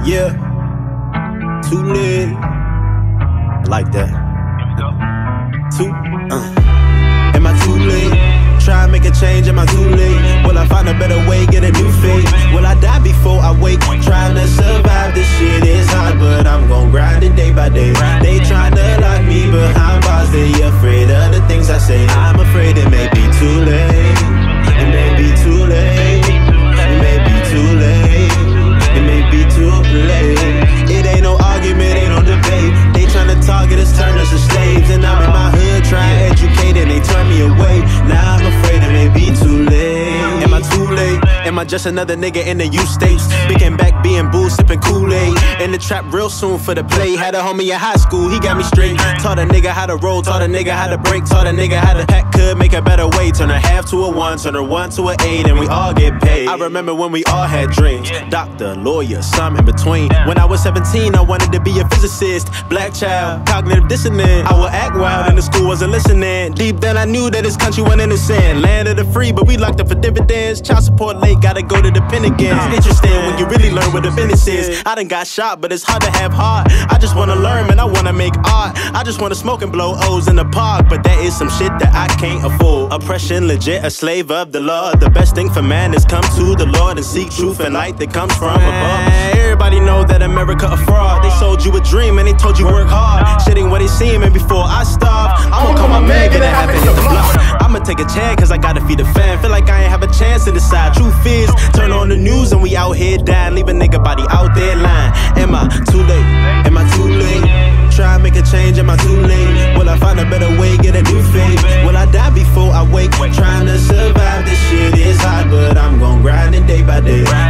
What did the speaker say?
Yeah, too lit. I like that. Am I too late? Try and make a change, am I too late? Will I find a better way, get a new fate? Will I die before I wake? Trying to survive, this shit is hard, but I'm gon' grind it day by day. They trying to lock me behind bars, they afraid of the things I say. I'm afraid it may be too late. It may be too late. It may be too late. It may be too late. It ain't no argument, ain't no debate. They tryna target us, turn us to slaves. And I'm in my hood trying to educate and they turn me away. Now I'm afraid it may be too late. Am I too late? Am I just another nigga in the U states? Speaking back, being boo, sipping Kool-Aid. In the trap real soon for the play. Had a homie in high school, he got me straight. Taught a nigga how to roll, taught a nigga how to break. Taught a nigga how to pack, could make a better way. Turn a half to a one, turn a one to an 8, and we all get paid. I remember when we all had dreams. Doctor, lawyer, some in between. When I was 17, I wanted to be a physicist. Black child, cognitive dissonance. I would act wild and the school wasn't listening. Deep down I knew that this country wasn't innocent. Land of the free, but we locked up for dividends. Child support late, gotta go to the pen again. It's interesting when you really learn what the business is. I done got shot, but it's hard to have heart. I just wanna learn, man, I wanna make art. I just wanna smoke and blow O's in the park, but that is some shit that I can't afford. Oppression, legit, a slave of the law. The best thing for man is come to the Lord and seek truth and light that comes from above. Everybody know that America a fraud. They sold you a dream and they told you work hard. Shit ain't what they seem, and before I starve, I'ma call my man, get it happen, hit the block. I'ma take a chance, cause I gotta feed the fam. Feel like I ain't have a chance to decide. Truth is, turn on the news and we out here dying. Leave a nigga body out there lying. Am I too late? Am I too late? Try and make a change, am I too late? Will I find a better way, get a new fate? Will I die before I wake? Trying to survive, this shit is hard, but I'm gon' grind it day by day.